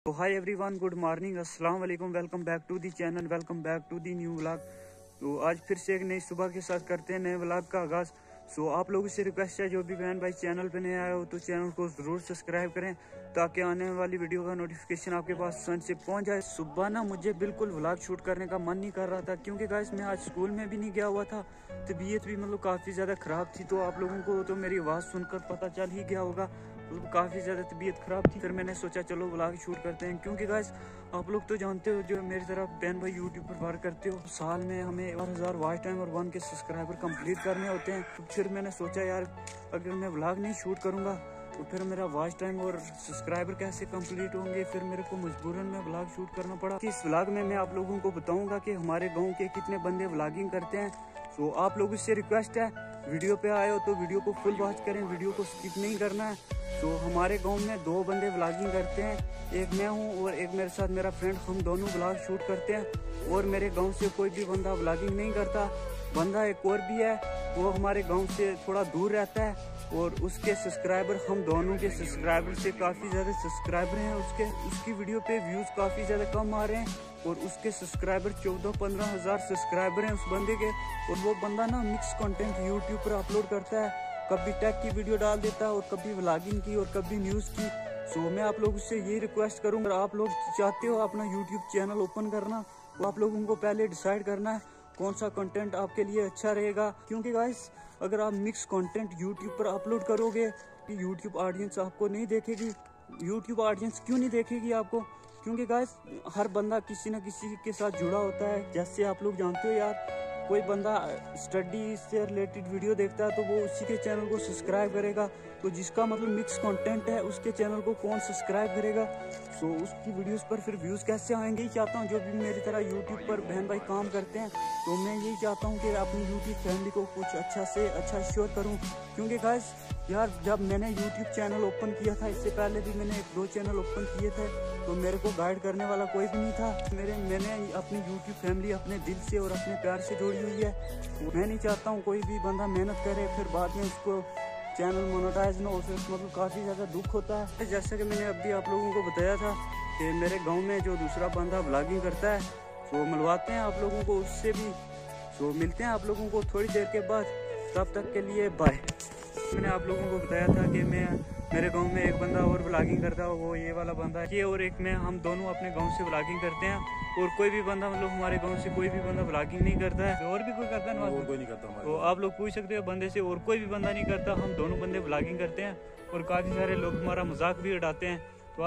तो hi everyone, good morning, अस्सलाम वालेकुम, welcome back to the channel, welcome back to the new vlog. तो आज फिर से एक नई सुबह के साथ करते हैं नए व्लॉग का आगाज़। सो आप लोगों से रिक्वेस्ट है, जो भी बहन भाई चैनल पे नए आए हो तो चैनल को ज़रूर सब्सक्राइब करें ताकि आने वाली वीडियो का नोटिफिकेशन आपके पास सन से पहुंच जाए। सुबह ना मुझे बिल्कुल व्लॉग शूट करने का मन नहीं कर रहा था, क्योंकि गाइस मैं आज स्कूल में भी नहीं गया हुआ था, तबीयत भी मतलब काफ़ी ज़्यादा ख़राब थी। तो आप लोगों को तो मेरी आवाज़ सुनकर पता चल ही गया होगा, काफ़ी ज़्यादा तबीयत ख़राब थी। फिर मैंने सोचा चलो व्लॉग शूट करते हैं, क्योंकि गाइस आप लोग तो जानते हो, जो मेरी तरह बहन भाई यूट्यूब पर वर्क करते हो, साल में हमें 4000 वॉच टाइम और 1 के सब्सक्राइबर कंप्लीट करने होते हैं। तो फिर मैंने सोचा यार अगर मैं व्लॉग नहीं शूट करूँगा तो फिर मेरा वॉच टाइम और सब्सक्राइबर कैसे कंप्लीट होंगे। फिर मेरे को मजबूरन में व्लॉग शूट करना पड़ा। इस व्लॉग में मैं आप लोगों को बताऊंगा कि हमारे गाँव के कितने बंदे व्लॉगिंग करते हैं। तो आप लोगों से रिक्वेस्ट है, वीडियो पे आए हो तो वीडियो को फुल वॉच करें, वीडियो को स्किप नहीं करना है। तो हमारे गांव में 2 बंदे व्लॉगिंग करते हैं, एक मैं हूं और एक मेरे साथ मेरा फ्रेंड, हम दोनों व्लॉग शूट करते हैं। और मेरे गांव से कोई भी बंदा व्लॉगिंग नहीं करता। बंदा एक और भी है, वो हमारे गांव से थोड़ा दूर रहता है और उसके सब्सक्राइबर हम दोनों के सब्सक्राइबर से काफ़ी ज़्यादा सब्सक्राइबर हैं। उसकी वीडियो पे व्यूज़ काफ़ी ज़्यादा कम आ रहे हैं और उसके सब्सक्राइबर 14-15 हज़ार सब्सक्राइबर हैं उस बंदे के। और वो बंदा ना मिक्स कंटेंट यूट्यूब पर अपलोड करता है, कभी टेक की वीडियो डाल देता है और कभी व्लॉगिंग की और कभी न्यूज़ की। सो मैं आप लोगों से ये रिक्वेस्ट करूँगा, आप लोग चाहते हो अपना यूट्यूब चैनल ओपन करना, तो आप लोगों को पहले डिसाइड करना है कौन सा कंटेंट आपके लिए अच्छा रहेगा। क्योंकि गाइस अगर आप मिक्स कंटेंट यूट्यूब पर अपलोड करोगे कि यूट्यूब ऑडियंस आपको नहीं देखेगी। यूट्यूब ऑडियंस क्यों नहीं देखेगी आपको? क्योंकि गाइस हर बंदा किसी न किसी के साथ जुड़ा होता है। जैसे आप लोग जानते हो यार, कोई बंदा स्टडी से रिलेटेड वीडियो देखता है तो वो उसी के चैनल को सब्सक्राइब करेगा। तो जिसका मतलब मिक्स कंटेंट है उसके चैनल को कौन सब्सक्राइब करेगा? सो उसकी वीडियोस पर फिर व्यूज़ कैसे आएंगे? ही चाहता हूँ जो भी मेरी तरह यूट्यूब पर बहन भाई काम करते हैं, तो मैं यही चाहता हूँ कि अपनी यूट्यूब फैमिली को कुछ अच्छा से अच्छा श्योर करूँ। क्योंकि गाइस यार जब मैंने यूट्यूब चैनल ओपन किया था, इससे पहले भी मैंने 1-2 चैनल ओपन किए थे, तो मेरे को गाइड करने वाला कोई भी नहीं था। मैंने अपनी यूट्यूब फैमिली अपने दिल से और अपने प्यार से जोड़ी हुई है। मैं नहीं चाहता हूँ कोई भी बंदा मेहनत करे फिर बाद में उसको चैनल मोनेटाइज ना हो, फिर मतलब काफ़ी ज़्यादा दुख होता है। जैसे कि मैंने अभी आप लोगों को बताया था कि मेरे गांव में जो दूसरा बंदा व्लॉगिंग करता है, तो मिलवाते हैं आप लोगों को उससे भी। तो मिलते हैं आप लोगों को थोड़ी देर के बाद, तब तक के लिए बाय। मैंने आप लोगों को बताया था कि मेरे गांव में एक बंदा और व्लॉगिंग करता है, वो ये वाला बंदा है, ये और एक मैं, हम दोनों अपने गांव से व्लॉगिंग करते हैं। और कोई भी बंदा मतलब हमारे गांव से कोई भी बंदा व्लॉगिंग नहीं करता है। और भी कोई करता है ना? कोई नहीं करता। तो आप लोग पूछ सकते हो बंदे से, और कोई भी बंदा नहीं करता, हम दोनों बंदे व्लॉगिंग करते हैं। और काफ़ी सारे लोग हमारा मजाक भी उड़ाते हैं। तो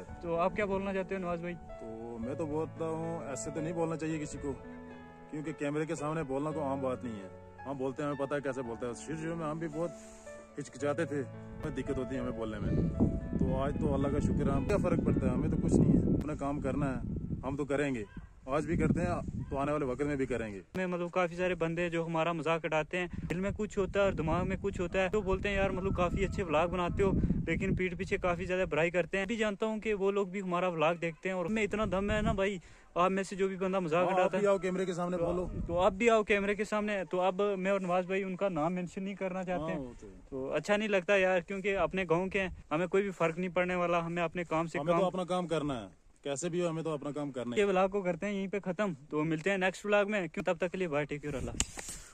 आप क्या बोलना चाहते हो नवाज भाई? तो मैं तो बोलता हूँ ऐसे तो नहीं बोलना चाहिए किसी को, क्योंकि कैमरे के सामने बोलना तो आम बात नहीं है। हम बोलते हैं, हमें पता है कैसे बोलते हैं। शुरू में हम भी बहुत हिचकिचाते थे, हमें दिक्कत होती है हमें बोलने में। तो आज तो अल्लाह का शुक्र है, हम क्या फ़र्क पड़ता है, हमें तो कुछ नहीं है। अपना काम करना है, हम तो करेंगे, आज भी करते हैं तो आने वाले वक्त में भी करेंगे। में मतलब काफी सारे बंदे जो हमारा मजाक उड़ाते हैं, दिल में कुछ होता है और दिमाग में कुछ होता है, तो बोलते हैं यार मतलब काफी अच्छे व्लॉग बनाते हो, लेकिन पीठ पीछे काफी ज्यादा बुराई करते हैं। भी जानता हूँ कि वो लोग भी हमारा व्लॉग देखते हैं और मैं इतना दम है ना भाई, आप में से जो भी बंदा मजाक उड़ाता है, आओ कैमरे के सामने बोलो। तो आप भी आओ कैमरे के सामने। तो अब मैं और नवाज भाई उनका नाम मेंशन नहीं करना चाहते हैं, तो अच्छा नहीं लगता यार, क्योंकि अपने गाँव के हमें कोई भी फर्क नहीं पड़ने वाला। हमें अपने काम से तो अपना काम करना है, कैसे भी हो, हमें तो अपना काम करना है। ये व्लॉग को करते हैं यहीं पे खत्म, तो मिलते हैं नेक्स्ट व्लॉग में। क्यों तब तक के लिए बाय, टेक केयर, अल्लाह।